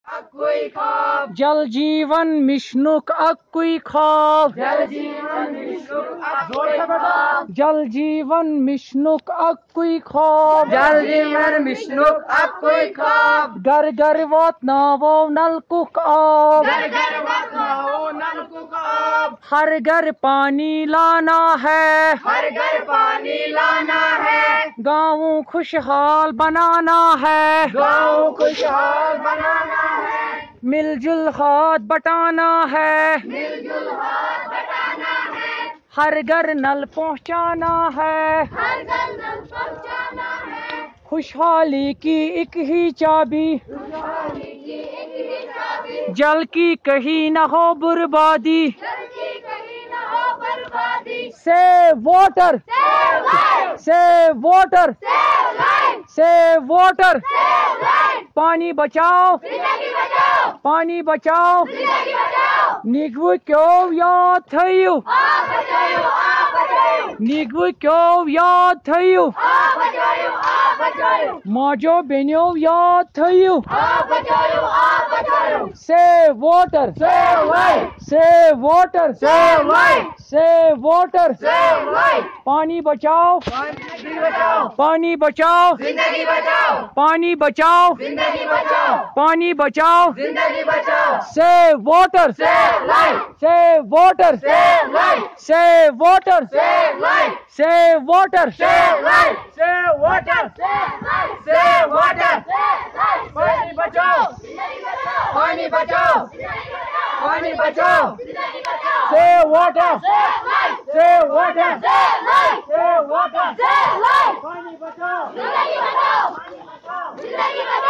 अक्कुई ख्वाब, जल जीवन मिशनुक अक्कुई ख्वाब, जल जीवन विष्णुक अक्कुई ख्वाब, जल जीवन मिशनुक अक्कुई ख्वाब, जल जीवन विष्णुक अक्कुई ख्वाब, घर घर वातनावो नलकुक आब, घर घर वतनाओ नलकुक आब, हर घर पानी लाना है, हर घर पानी लाना है, गाँव खुशहाल बनाना है, गाँव खुशहाल बनाना है, मिलजुल हाथ बटाना है, मिलजुल हाथ बटाना है, हर घर नल पहुँचाना है, हर घर नल पहुँचाना है, खुशहाली की एक ही चाबी, खुशहाली की एक ही चाबी, जल की कहीं न हो बर्बादी, जल की कहीं न हो बर्बादी, save water, save life, save water, save life, save water, save life, पानी बचाओ, जिंदगी बचाओ, पानी बचाओ, जिंदगी बचाओ, नीगू क्यों याद थयु, आप बचाओ, आप बचाओ, नीगू क्यों याद थयु, आप बचाओ, आप बचाओ, माजो बेनियो याद थयु, आप बचाओ, आप बचाओ, save water, save life, save water, save life, save water, save life, पानी बचाओ, जिंदगी बचाओ, पानी बचाओ, जिंदगी बचाओ, पानी बचाओ, जिंदगी बचाओ, पानी बचाओ, जिंदगी बचाओ, save water, save life, save water, save life, save water, save life, save water, save life, save water, save life, save water, save life, पानी बचाओ, जिंदगी बचाओ, पानी बचाओ, जिंदगी बचाओ, पानी बचाओ, जिंदगी बचाओ, save water, save life, save water, save life, save water, save life, पानी बचाओ, जिंदगी बचाओ, जिंदगी बचाओ,